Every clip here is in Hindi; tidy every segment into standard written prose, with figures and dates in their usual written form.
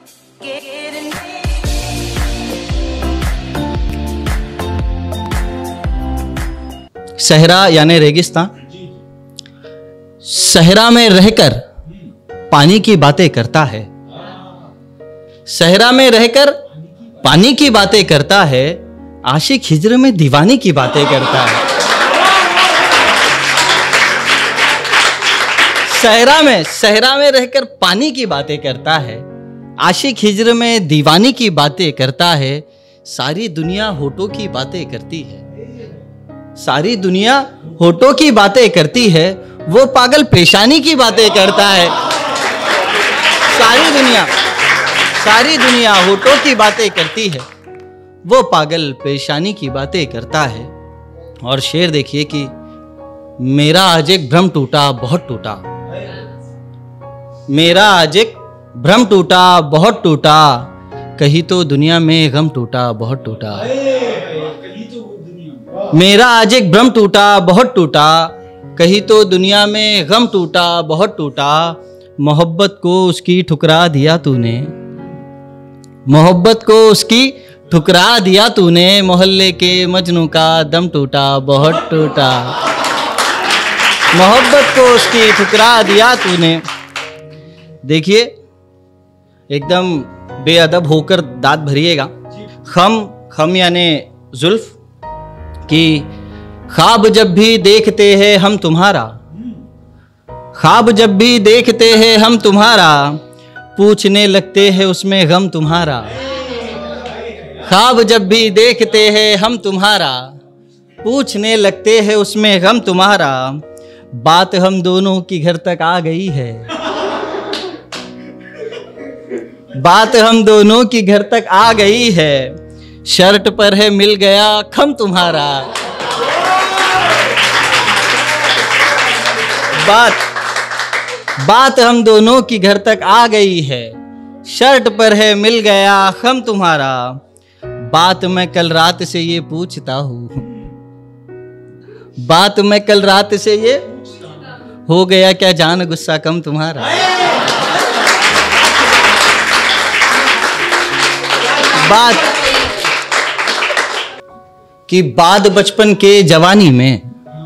सहरा यानी रेगिस्तान, सहरा में रहकर पानी की बातें करता है, सहरा में रहकर पानी की बातें करता है, आशिक हिज्र में दीवानी की बातें करता है। सहरा में रहकर पानी की बातें करता है, आशिक हिज्र में दीवानी की बातें करता है। सारी दुनिया होठों की बातें करती है, सारी दुनिया होठों की बातें करती है, वो पागल पेशानी की बातें करता है। सारी दुनिया होठों की बातें करती है, वो पागल पेशानी की बातें करता है। और शेर देखिए कि मेरा आज एक भ्रम टूटा बहुत टूटा, मेरा आज एक भ्रम टूटा बहुत टूटा, कहीं तो दुनिया में गम टूटा बहुत टूटा। मेरा आज एक भ्रम टूटा बहुत टूटा, कहीं तो दुनिया में गम टूटा बहुत टूटा। मोहब्बत को उसकी ठुकरा दिया तूने, मोहब्बत को उसकी ठुकरा दिया तूने, मोहल्ले के मजनू का दम टूटा बहुत टूटा। मोहब्बत को उसकी ठुकरा दिया तूने। देखिए एकदम बेअदब होकर दांत भरिएगा। खम यानी जुल्फ कि ख्वाब जब भी देखते हैं हम तुम्हारा, ख्वाब जब भी देखते हैं हम तुम्हारा, पूछने लगते हैं उसमें गम तुम्हारा। ख्वाब जब भी देखते हैं हम तुम्हारा, पूछने लगते हैं उसमें गम तुम्हारा। बात हम दोनों की घर तक आ गई है, बात हम दोनों की घर तक आ गई है, शर्ट पर है मिल गया खम तुम्हारा। बात हम दोनों की घर तक आ गई है, शर्ट पर है मिल गया खम तुम्हारा। बात मैं कल रात से ये पूछता हूँ, बात मैं कल रात से ये हो गया क्या जान गुस्सा कम तुम्हारा। बात कि बाद बचपन के जवानी में,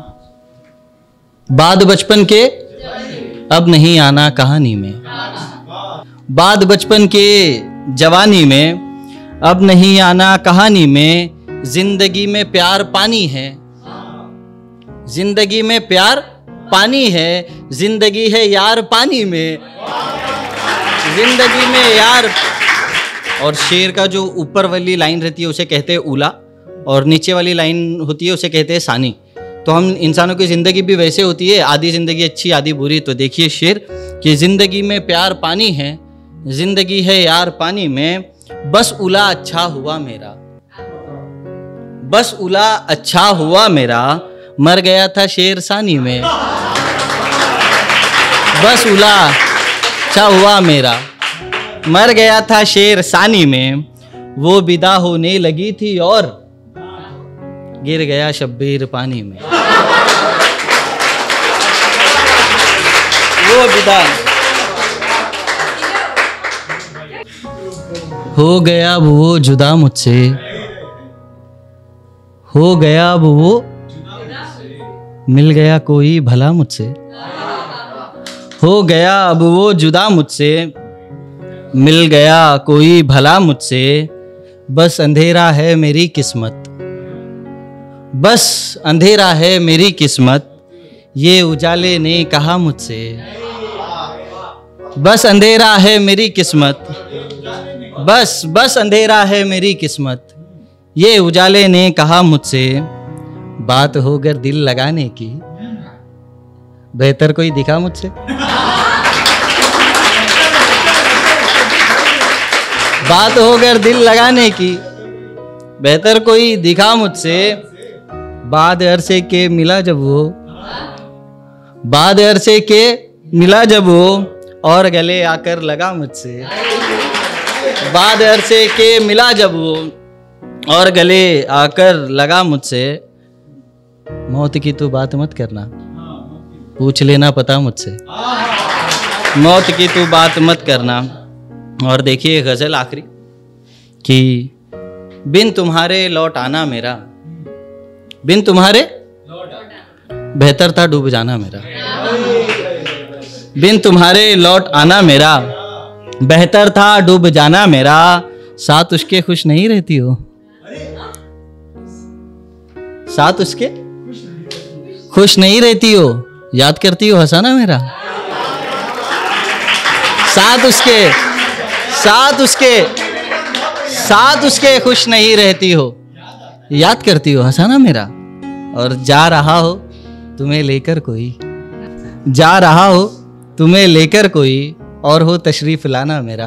बाद बचपन के अब नहीं आना कहानी में, बाद बचपन के जवानी में अब नहीं आना कहानी में। जिंदगी में प्यार पानी है, जिंदगी में प्यार पानी है, जिंदगी है यार पानी में, जिंदगी में यार। और शेर का जो ऊपर वाली लाइन रहती है उसे कहते हैं उला, और नीचे वाली लाइन होती है उसे कहते हैं सानी। तो हम इंसानों की ज़िंदगी भी वैसे होती है, आधी ज़िंदगी अच्छी आधी बुरी। तो देखिए शेर कि ज़िंदगी में प्यार पानी है, ज़िंदगी है यार पानी में, बस उला अच्छा हुआ मेरा, बस उला अच्छा हुआ मेरा, मर गया था शेर सानी में। बस उला अच्छा हुआ मेरा, मर गया था शेर सानी में। वो विदा होने लगी थी और गिर गया शब्बीर पानी में। वो विदा हो गया अब वो जुदा मुझसे, हो गया अब वो मिल गया कोई भला मुझसे, हो गया अब वो जुदा मुझसे, मिल गया कोई भला मुझसे। बस अंधेरा है मेरी किस्मत, बस अंधेरा है मेरी किस्मत, ये उजाले ने कहा मुझसे। बस अंधेरा है मेरी किस्मत, बस अंधेरा है मेरी किस्मत, ये उजाले ने कहा मुझसे। बात होकर दिल लगाने की, बेहतर कोई दिखा मुझसे। बात होकर दिल लगाने की, बेहतर कोई दिखा मुझसे। बाद अरसे के मिला जब वो, बाद अरसे के मिला जब वो, और गले आकर लगा मुझसे। बाद अरसे के मिला जब वो, और गले आकर लगा मुझसे। मौत की तू बात मत करना, पूछ लेना पता मुझसे। मौत की तू बात मत करना, और देखिए गजल आखिरी कि बिन तुम्हारे लौट आना मेरा, बिन तुम्हारे बेहतर था डूब जाना मेरा, बिन तुम्हारे लौट आना मेरा, बेहतर था डूब जाना मेरा, साथ उसके खुश नहीं रहती हो, साथ उसके खुश नहीं रहती हो, याद करती हो हंसाना मेरा, साथ उसके साथ उसके साथ उसके खुश नहीं रहती हो, याद करती हो हंसाना मेरा। और जा रहा हो तुम्हें लेकर कोई, जा रहा हो तुम्हें लेकर कोई, और हो तशरीफ लाना मेरा,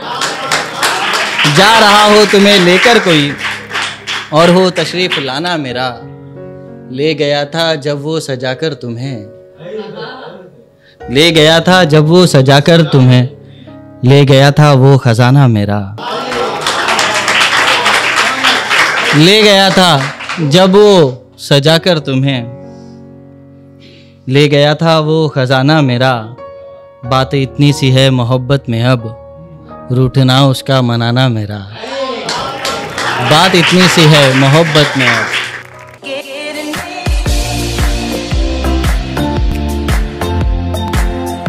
जा रहा हो तुम्हें लेकर कोई, और हो तशरीफ लाना मेरा, ले गया था जब वो सजाकर तुम्हें, ले गया था जब वो सजाकर तुम्हें, ले गया था वो खजाना मेरा, ले गया था जब वो सजाकर तुम्हें, ले गया था वो खजाना मेरा, बात इतनी सी है मोहब्बत में अब, रूठना उसका मनाना मेरा, बात इतनी सी है मोहब्बत में अब,